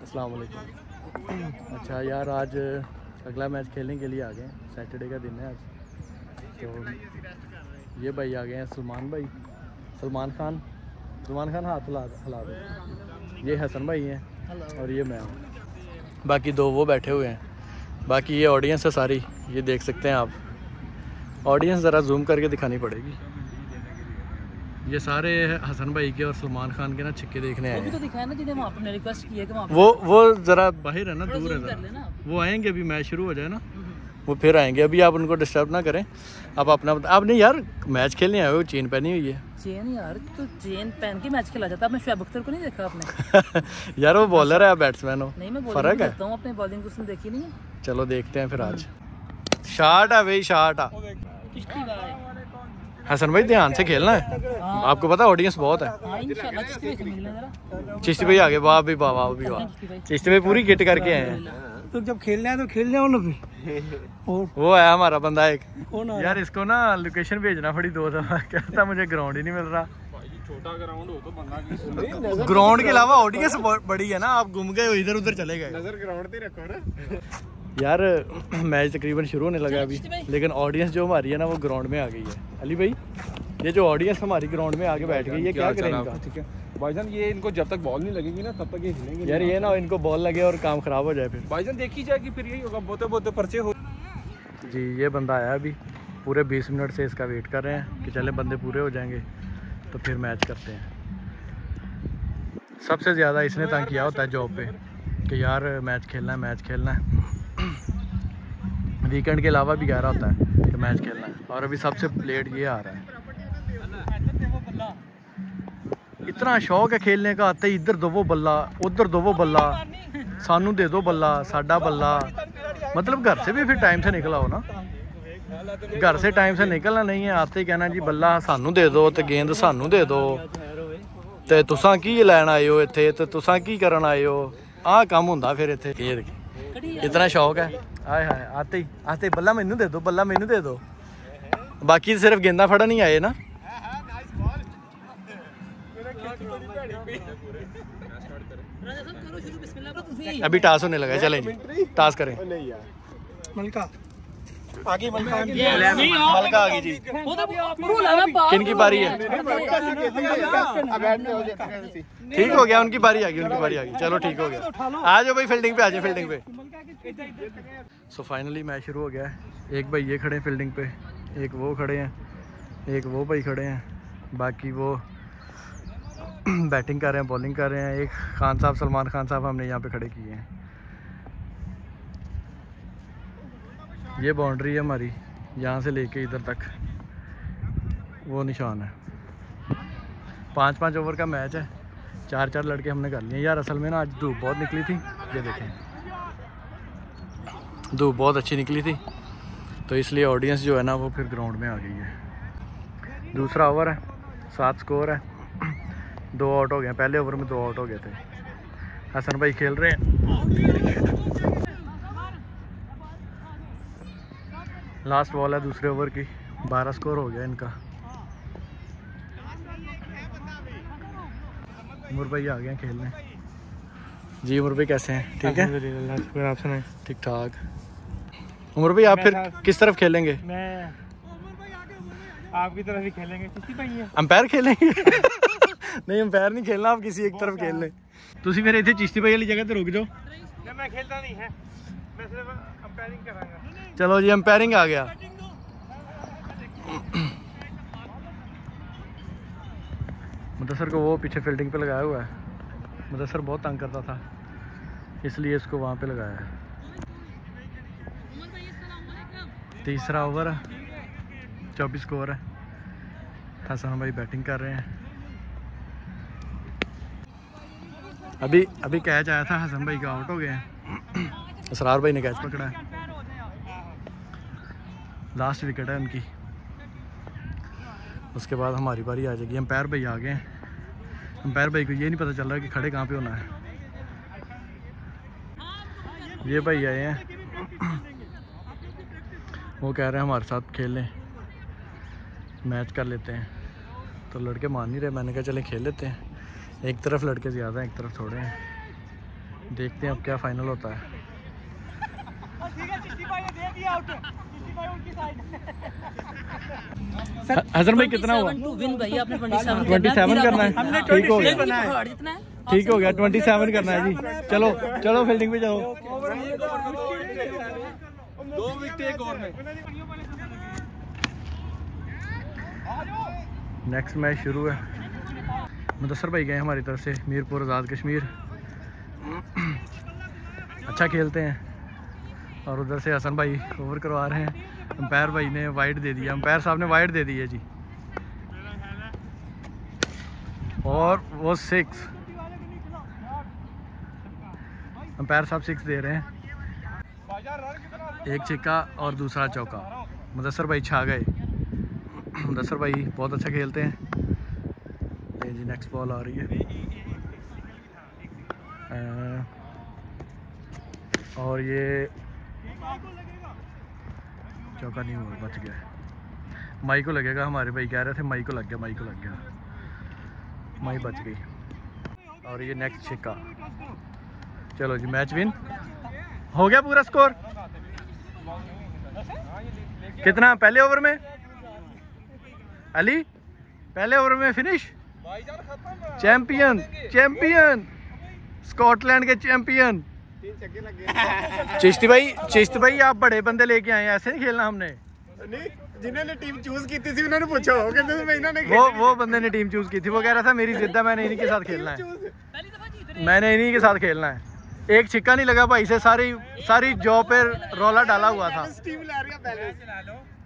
अस्सलाम वालेकुम। अच्छा यार, आज अगला मैच खेलने के लिए आ गए। सैटरडे का दिन है आज। तो ये भाई आ गए हैं, सलमान खान हाथ हिला दो। ये हसन भाई हैं और ये मैं हूँ। बाकी दो वो बैठे हुए हैं। बाकी ये ऑडियंस है सारी, ये देख सकते हैं आप। ऑडियंस ज़रा जूम करके दिखानी पड़ेगी। ये सारे हसन भाई के और सलमान खान के ना छिक्के देखने आए हैं। तो दिखाया ना जिन्हें वहाँ पे रिक्वेस्ट की है कि वो ज़रा बाहर है ना, दूर है। वो आएंगे अभी मैच शुरू हो जाए ना, वो फिर आएंगे। अभी आप उनको डिस्टर्ब ना करें। आप अपना आप नहीं यार, मैच खेलने आए हो, चेन पहनी हुई है। चेन यार, तो चेन पहन के मैच खेला जाता है। आपने शोएब अख्तर को नहीं देखा आपने? यार वो बॉलर है, आप बैट्समैन हो। नहीं, मैं फर्क है। अपने बॉलिंग को देखी नहीं है। चलो देखते हैं फिर आज। शॉट है भाई, शॉट है। हसन भाई ध्यान से खेलना है। आपको पता ऑडियंस बहुत है। चिश्ती भाई आगे, वाह भी वाह, वाह भी वाह। चिश्ती भाई पूरी किट करके आए हैं। तो जब खेलना है तो खेलने वालों भी। वो है हमारा बंदा एक। यार इसको ना लोकेशन भेजना पड़ी 2 दफा, कहता मुझे ग्राउंड ही नहीं मिल रहा। छोटा ग्राउंड हो तो बंदा ग्राउंड के अलावा ऑडियंस बड़ी है ना, आप घूम गए इधर उधर चले गए। नजर ग्राउंड पे रखो ना यार। मैच तकरीबन शुरू होने लगा अभी, लेकिन ऑडियंस जो हमारी है ना वो ग्राउंड में आ गई है। अली भाई, ये जो ऑडियंस हमारी ग्राउंड में आके बैठ गई है, क्या करेंगे? ठीक है भाईजान, ये इनको जब तक बॉल नहीं लगेगी ना तब तक ये हिलेंगे यार। ये ना इनको बॉल लगे और काम खराब हो जाए फिर भाईजान देखी जाएगी, फिर यही होगा, बोते बोते पर्चे हो। जी ये बंदा आया अभी, पूरे 20 मिनट से इसका वेट कर रहे हैं कि चले बंदे पूरे हो जाएंगे तो फिर मैच करते हैं। सबसे ज़्यादा इसने तंग किया होता है जॉब पे कि यार मैच खेलना है। वीकेंड के अलावा भी कह रहा होता है कि मैच खेलना है, और अभी सबसे लेट ये आ रहा है। इतना शौक है खेलने का, आते ही इधर दो वो बल्ला, उधर दो वो बल्ला, सानू दे दो बल्ला, साडा बल्ला। मतलब घर से भी फिर टाइम से निकला हो ना, घर से टाइम से निकलना नहीं है, आते ही कहना जी बल्ला सानू दे दो ते गेंद सानू दे दो ते तुसां की लैन आए हो इत्थे, ते तुसां की करन आए हो। आह काम हुंदा फिर इत्थे। इतना शौक है। हाय हाय, आते ही बल्ला मैनू दे दो, बल्ला मैनू दे दो। बाकी सिर्फ गेंदा फड़ा नहीं आए ना। अभी टास होने लगा, चलें जी टास करें। मलका आ गई जी। किनकी बारी है? ठीक हो गया, उनकी बारी आ गई, चलो ठीक हो गया। आ जाओ भाई फील्डिंग पे, आ जाओ फील्डिंग पे। सो फाइनली मैच शुरू हो गया है। एक भाई ये खड़े हैं फील्डिंग पे, एक वो खड़े हैं, एक वो भाई खड़े हैं, बाकी वो बैटिंग कर रहे हैं, बॉलिंग कर रहे हैं। एक खान साहब, सलमान खान साहब हमने यहाँ पे खड़े किए हैं। ये बाउंड्री है हमारी, यहाँ से लेके इधर तक वो निशान है। 5-5 ओवर का मैच है, 4-4 लड़के हमने कर लिए यार। असल में ना आज धूप बहुत निकली थी, ये देखें धूप बहुत अच्छी निकली थी, तो इसलिए ऑडियंस जो है ना वो फिर ग्राउंड में आ गई है। दूसरा ओवर है, 7 स्कोर है, 2 आउट हो गए। पहले ओवर में 2 आउट हो गए थे। हसन भाई खेल रहे हैं। लास्ट बॉल है दूसरे ओवर की, 12 स्कोर हो गया इनका। उमर भाई आ गए हैं खेलने। जी उमर भाई कैसे हैं? ठीक है, आप सुनाएं? ठीक ठाक। उमर भाई आप फिर किस तरफ खेलेंगे? मैं आपकी तरफ ही खेलेंगे। अंपायर खेलेंगे? नहीं अंपायर नहीं खेलना, आप किसी एक तरफ खेल लें। तुसी फिर इतने चिश्ती भाई वाली जगह तो रुक जाओ। मैं खेलता नहीं है, मैं सिर्फ अंपायरिंग करांगा। चलो जी अंपायरिंग आ गया। मुदस्सर को वो पीछे फील्डिंग पे लगाया हुआ है। मुदस्सर बहुत तंग करता था, इसलिए इसको वहाँ पे लगाया है। तीसरा ओवर है, 24 स्कोर है। हसन भाई बैटिंग कर रहे हैं। अभी कैच आया था, हसन भाई का आउट हो गए हैं। असरार भाई ने कैच पकड़ा है, लास्ट विकेट है उनकी। उसके बाद हमारी बारी आ जाएगी। अंपायर भाई आ गए हैं। अंपायर भाई को ये नहीं पता चल रहा कि खड़े कहाँ पे होना है। ये भाई आए हैं, वो कह रहे हैं हमारे साथ खेल लें, मैच कर लेते हैं। तो लड़के मान नहीं रहे, मैंने कहा चले खेल लेते हैं। एक तरफ लड़के ज़्यादा हैं, एक तरफ थोड़े हैं। देखते हैं अब क्या फाइनल होता है। हजर भाई कितना हुआ? 27 करना है। ठीक हो गया, ठीक हो गया। 27 करना है जी। चलो चलो फील्डिंग पे जाओ। 2 विकेट एक ओवर में। नेक्स्ट मैच शुरू है। मुदस्सर भाई गए हमारी तरफ से मीरपुर आज़ाद कश्मीर। अच्छा खेलते हैं। और उधर से हसन भाई ओवर करवा रहे हैं। अंपायर भाई ने वाइड दे दिया, अंपायर साहब ने वाइड दे दी है जी। और वो 6, अंपायर साहब 6 दे रहे हैं। एक छिक्का और दूसरा चौका। मुदस्सर भाई छा गए। मुदस्सर भाई बहुत अच्छा खेलते हैं। ये जी नेक्स्ट बॉल आ रही है और ये चौका नहीं हुआ, बच गया। माई को लगेगा, हमारे भाई कह रहे थे माई को लग गया, माई को लग गया, माई बच गई। और ये नेक्स्ट छिक्का। चलो जी मैच विन हो गया। पूरा स्कोर कितना पहले ओवर में? अली पहले ओवर में फिनिश। चैंपियन, चैंपियन, स्कॉटलैंड के चैंपियन। चिश्ती भाई आप बड़े बंदे लेके आए, ऐसे नहीं खेलना हमने। नहीं, जिन्होंने टीम चूज की थी उन्होंने पूछा हो कि इन्होंने वो बंदे ने टीम चूज की थी। वो कह रहा था मेरी जिद्द है, मैंने इन्हीं के साथ खेलना है, मैंने इन्हीं के साथ खेलना है। एक छिक्का नहीं लगा भाई से, सारी जॉब पे रोला डाला हुआ था।